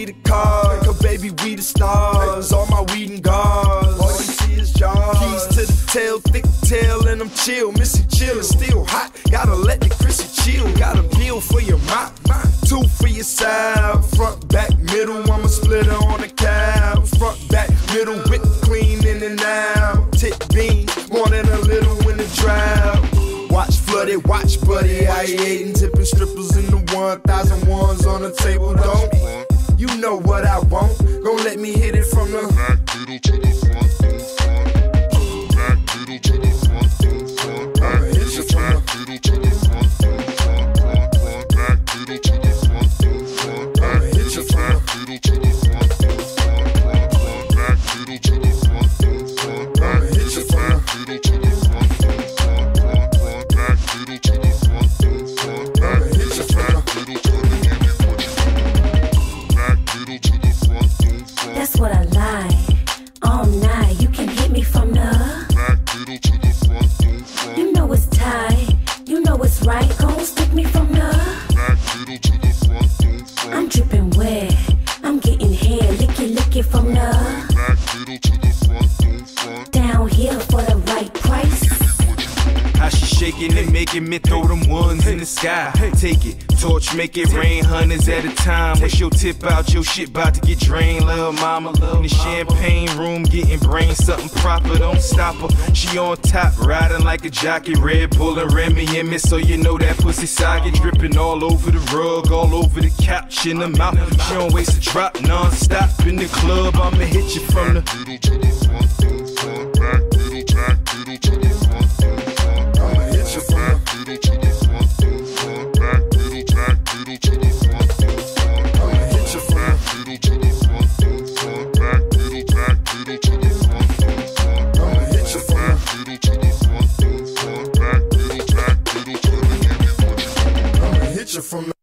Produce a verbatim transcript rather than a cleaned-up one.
me the cars, cause baby we the stars. All my weed and gauze, all you see is jars. Keys to the tail, thick tail, and I'm chill. Missy chill is still hot, gotta let the Chrissy chill. Got a bill for your mop, two for your side. Front, back, middle, I'm a splitter on the cab. Front, back, middle, whip clean in and out. Tip bean, more than a little in the drought. Watch flooded, watch buddy, I ain't tipping strippers in the one thousand ones on the table, don't. You know what I want, gon' let me hit it from the back middle to the front, front. Back middle to the front, front. Back middle to the front, front, front, front. Back middle to the front, front. Back middle to the front, front, front. Back middle to the front, front. Back middle to the front, front, front. Back middle to the front, front. Back middle to the front, middle to the give you what you want. Back middle to the front, front. That's what I like. All night, you can hit me from the back middle to the front, front. You know it's tight, you know it's right. Gon' stick me from the back middle to the front, front. I'm dripping wet, I'm getting hair, lick it, lick it from the back middle to the front, front. Down here for the right price. How she shaking and making me throw them ones in the sky. Take it, torch, make it rain, hundreds at a time. What's your tip out? Your shit about to get drained, lil' mama. In the champagne room, getting brain, something proper, don't stop her. She on top, riding like a jockey, Red Bull and Remy and me, so you know that pussy socket dripping all over the rug, all over the couch, in the mouth. She don't waste a drop, non-stop in the club. I'ma hit you from the middle to the front, front. Back middle, back middle to the front, front. I'ma hit you from back middle to the front, front. Back middle, back middle to the front, front. I'ma hit you from back middle to the front, front. Back middle, back middle to the front, front. I'ma hit you from back middle to the front, front. Back middle, back middle to the give you what you want. I'ma hit you from